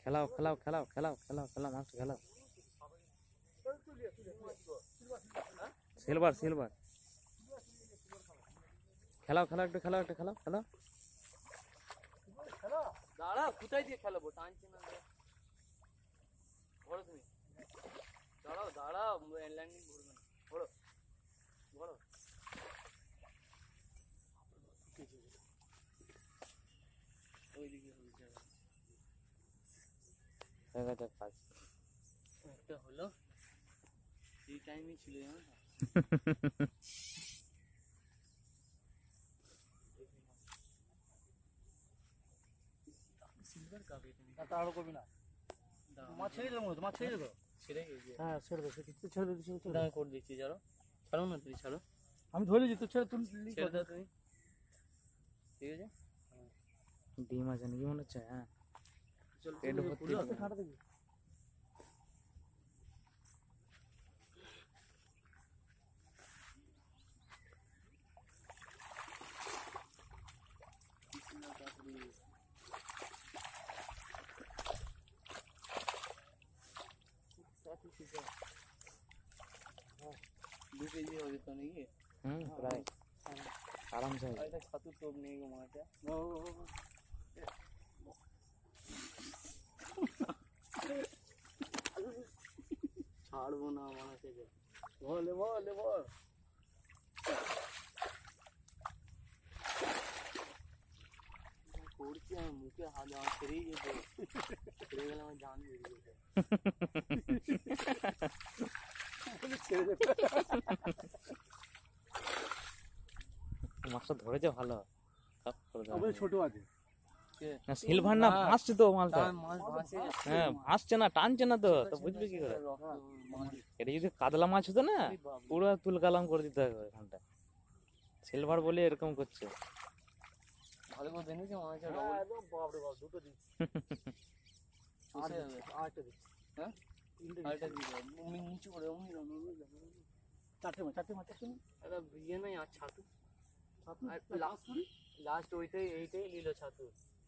খেলাও খেলাও খেলাও খেলাও খেলাও খেলাও মাছ খেলাও। সিলভার সিলভার খেলাও খেলাও একটু খেলাও একটু খেলাও খেলাও। দাঁড়া কোথায় দিয়ে খেলাবো টানছি না বড় তুমি দাঁড়াও দাঁড়াও ল্যান্ডিং করবে না বড় বড় ওইদিকে হয়ে গেছে কাজ। একটা হলো এই টাইমে ছিল জানো সিলভার কাপে তুমি তাড়াহুড়ো করবি না, মাছ ছেড়ে দেবো মনে হচ্ছে, মাছ ছেড়ে দেবো। ছেড়ে গেছে হ্যাঁ ছেড়ে দেবো, ছেড়ে দেবো ছেড়ে দেবো। আমি করে দিচ্ছি ছাড়ো ছাড়ো না তুমি ছাড়ো আমি ধরে দিচ্ছি, তুই ছেড়ে তুই ছেড়ে দাও তুমি ঠিক আছে ডিম আছে নাকি মনে হচ্ছে। হ্যাঁ চল পেট ভর্তি ডিম। খাটা দেখবি। दो केजी हो जेतो नाকি প্রায় আরামসে হবে। এটা ছাতু টোপ নেই গো মাছটা ছাড়বো না মাছ থেকে বলে বলে বল করছি আমি মুখে হাত আমার ছেড়েই যেত ছেড়ে গেলে আমার জান বেরিয়ে যেত মাছটা ধরেছে ভালো। ছোট আছে সিলভার না ভাসছে তো মালটা। মাছ ভাসে হ্যাঁ ভাসছে না টানছে না তো, তো বুঝবে কি করে। এটা যদি কাতলা মাছ হতো না পুরো তুলকালাম করে দিতে হবে এখানটা। সিলভার বলে এরকম করছে। ভালো করে দেখেছি মাছের বাপরে বাপ, দুটো দিই, আরেকটা দিই, হ্যাঁ আরেকটা দিয়ে দাও নিচু করে চারটে মাছ, চারটে মাছ, চারটে মাছ। একটা বিয়ে নাই আর ছাতু লাস্ট ওইটাই এইটাই নিল ছাতু